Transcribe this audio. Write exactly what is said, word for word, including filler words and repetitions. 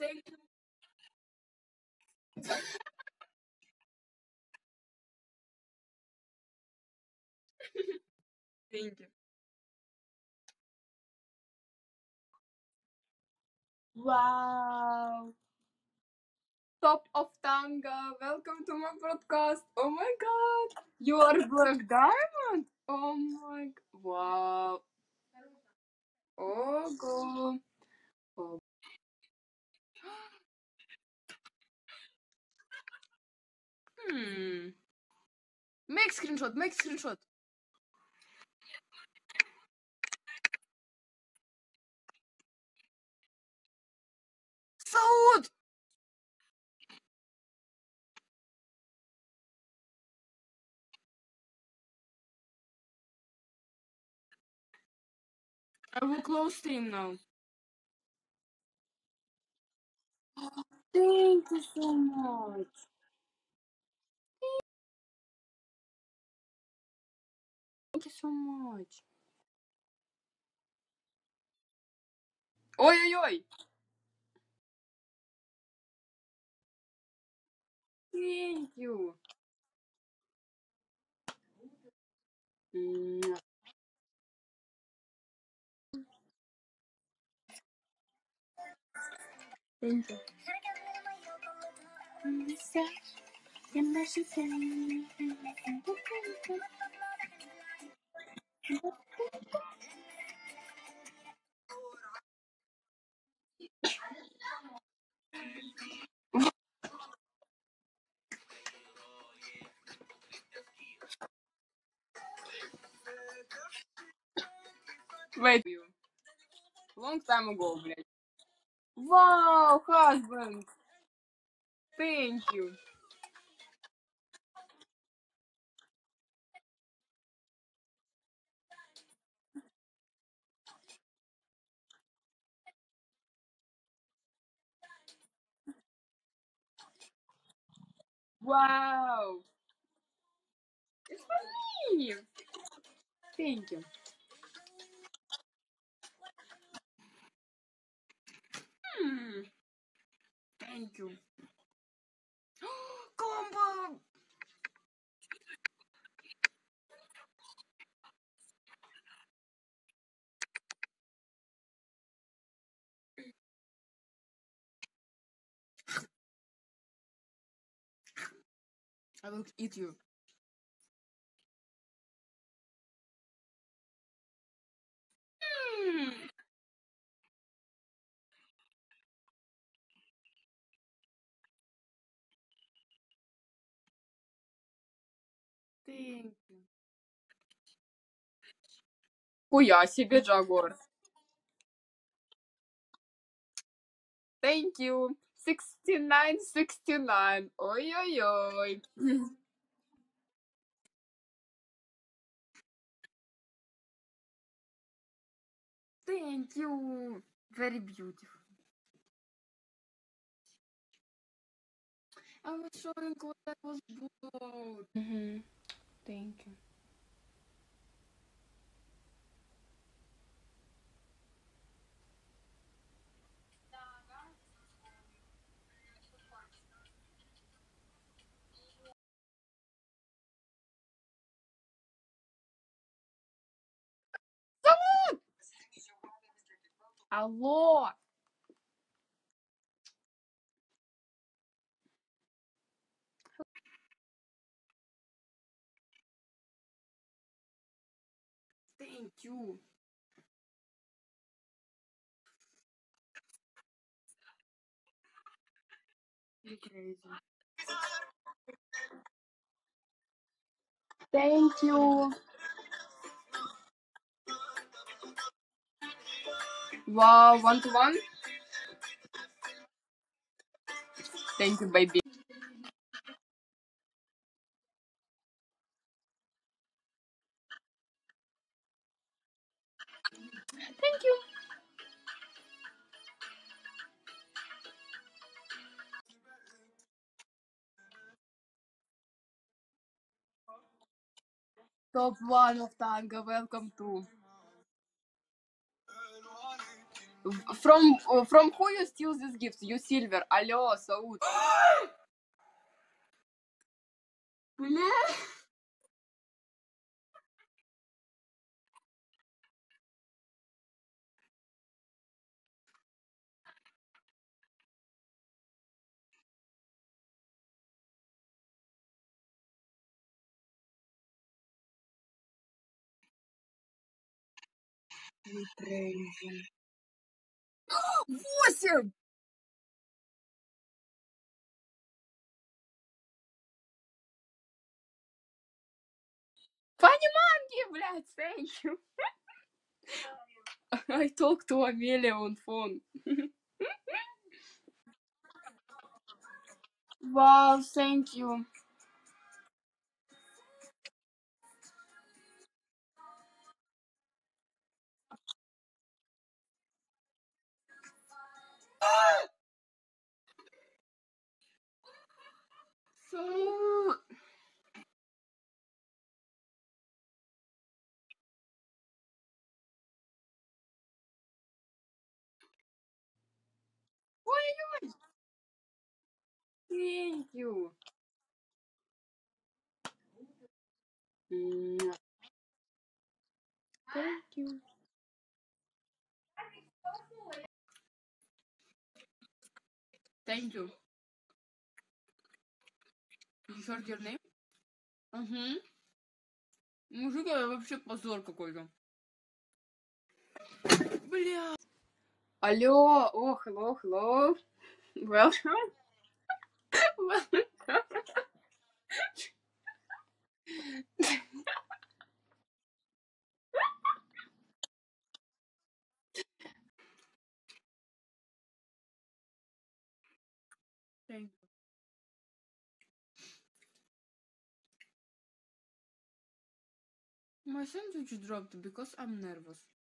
Thank you. Thank you. Wow. Top of Tanga. Welcome to my podcast. Oh my god. You are Black Diamond. Oh my g- wow. Oh god. Oh. Hmm. Make screenshot. Make screenshot. Saud. I will close stream now. Thank you so much. Thank you so much. Oi, oi, oi. Thank you. Mm. Thank you. Wait. Long time ago, блядь. Wow, husband. Thank you. Wow. It's for me. Thank you. Hmm. Thank you. Combo. I will eat you. Hmm. Thank you. Хуя себе, Джагор. Thank you. sixty-nine sixty-nine. Oi, oi, oi. Thank you. Very beautiful. I was showing what I was bought. Mm-hmm. Thank you. Алло. Thank you. You crazy. Thank you. Wow, one to one. Thank you, baby. Thank you. Top one of Tanga. Welcome to. В- From uh, from who you steal these gifts? You Silver. Алло, Сауд. Бля. Восемь! Funny monkey, блядь, thank you. I talk to Amelia on phone. Wow, thank you. So... Ой-ой-ой. Thank you. Mwah. Thank you. Thank you. You heard your name? Угу. Мужик, это вообще позор какой-то. Бля. Алло. О, hello, hello. Welcome. Welcome. Thank you. My sandwich dropped because I'm nervous.